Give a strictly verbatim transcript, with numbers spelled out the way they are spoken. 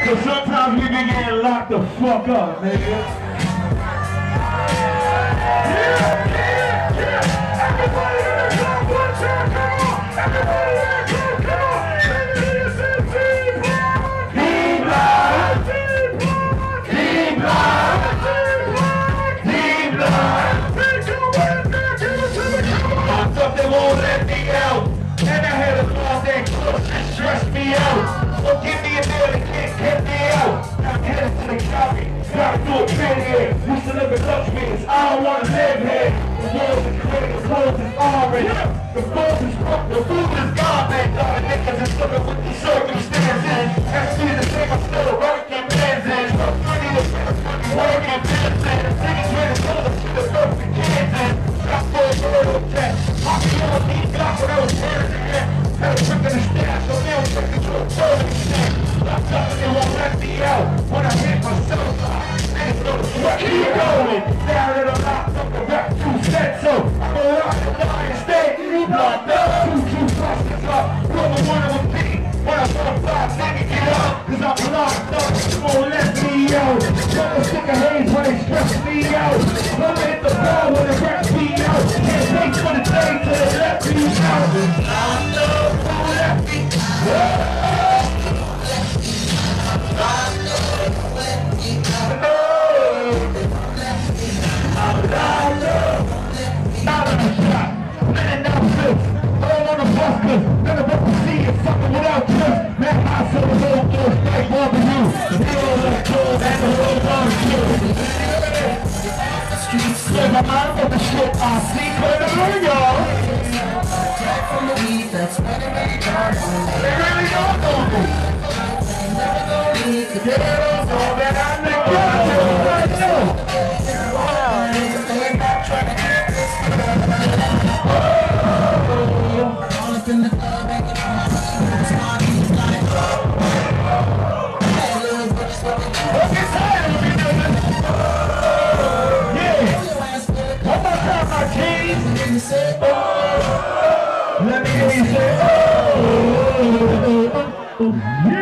So sometimes we be getting locked the fuck up, nigga. Yeah, yeah, yeah. Everybody in the club, one time, come on. Everybody in the club, come on. Let me hear you say T-Block. T-Block. T-Block. T-Block. T-Block. Take it away, man. Give it to me, come on. I thought they won't let me out. And I had a thought that close and stressed me out. So give me a deal that can't get me out. I'm headed to the copy. Gotta do a bit here. Used to live in Dutchman's. I don't wanna live here. The walls is clear, the clothes is orange. The food is fucked, the food is garbage. All the niggas is living with the circumstances. That's me the same, I'm still working business. I'm funny to working business. Niggas ready to go to the perfect Kansas. Got full of little test. I be on these blocks when I was first again. Had a trick in the stash, so now I'm taking to a further extent. Locked up and they won't let me out. When I hit myself, niggas know the sweat keep going. Now that I'm locked up, the rap two cents, so I'm a lock and die and stay. Locked up, two, two clusters up. Brother, one of them beat. When I put a five, nigga, get up. Cause I'm locked up, they won't let me out. Brother, sick of haze when they stress me out. Brother, hit the ball when the rap me out. Can't wait for the day till they let me out. Locked up, won't let me out. None of us can see it, fucking without trust. Man, I saw the whole door straight over you. The hero left cold and the whole bar is good. Slip my mind on the shit I see clear, y'all. Jack from the weed, that's really, really dark. They really don't know me. They never gonna leave the girls all that I know. I know. They're not trying to get this. All up in the club, making all my friends. Money's like, hey, little bitch, what we do? What's your title, you nigga? Yeah. One more time, my keys. Let me say, oh. Let me hear you say, oh.